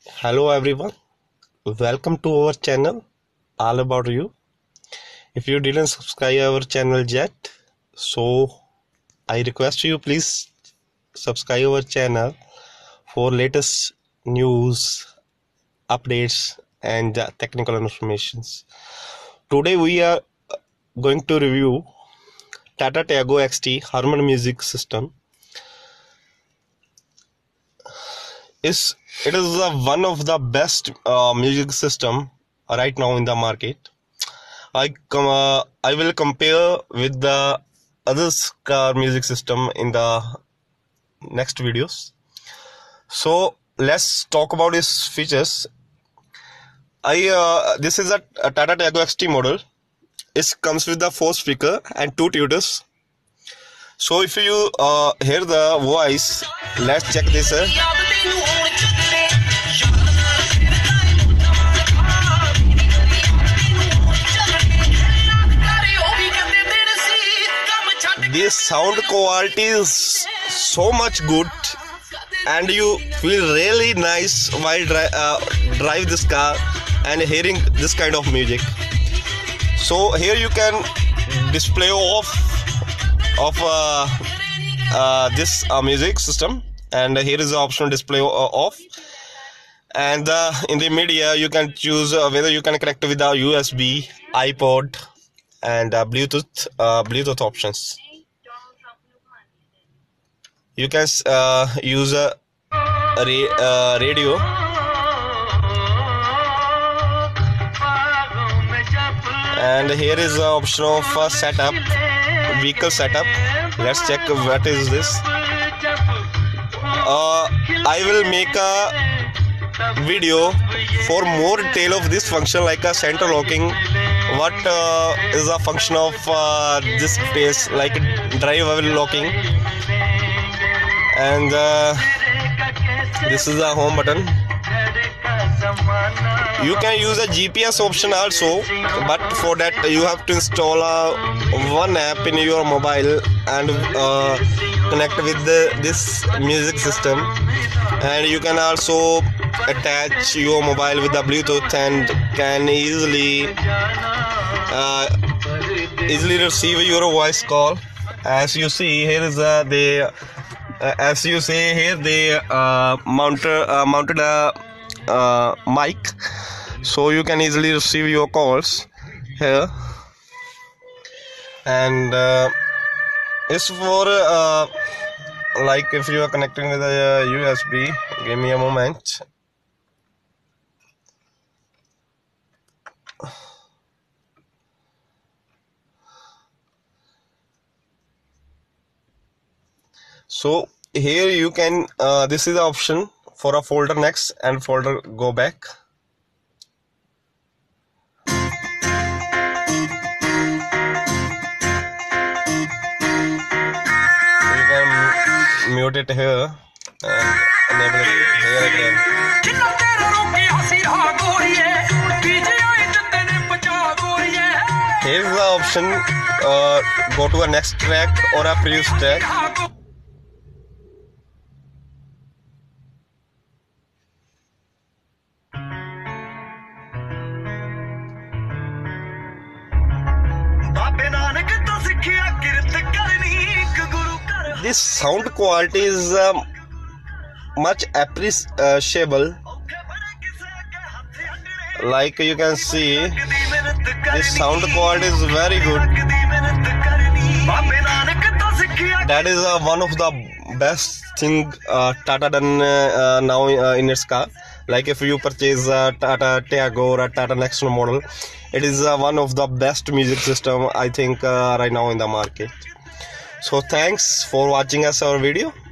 Hello everyone, welcome to our channel All About You. If you didn't subscribe our channel yet, so I request you please subscribe our channel for latest news, updates and technical informations. Today we are going to review Tata Tiago XT Harman Music System. It is one of the best music system right now in the market. I will compare with the other car music system in the next videos. So let's talk about its features. This is a Tata Tiago XT model. It comes with the 4 speaker and 2 tutors. So if you hear the voice, let's check this. This sound quality is so much good and you feel really nice while drive this car and hearing this kind of music. So here you can display off this music system, and here is the optional display off. And in the media you can choose whether you can connect with the USB, iPod and Bluetooth options. You can use a radio, and here is the option of setup, vehicle setup. Let's check what is this. I will make a video for more detail of this function, like a center locking, what is the function of this space, like driver locking, and this is the home button. You can use a GPS option also, but for that you have to install one app in your mobile and connect with this music system. And you can also attach your mobile with the Bluetooth and can easily receive your voice call. As you see here is mounted a mic, so you can easily receive your calls here. And it's for like if you are connecting with a USB. Give me a moment. So here you can this is the option for a folder next and folder go back. You can mute it here and enable it here again. Here is the option go to a next track or a previous track. This sound quality is much appreciable. Like you can see, this sound quality is very good. That is one of the best thing Tata done now in its car. Like if you purchase a Tata Tiago or a Tata Nexon model, it is one of the best music system I think right now in the market. So thanks for watching our video.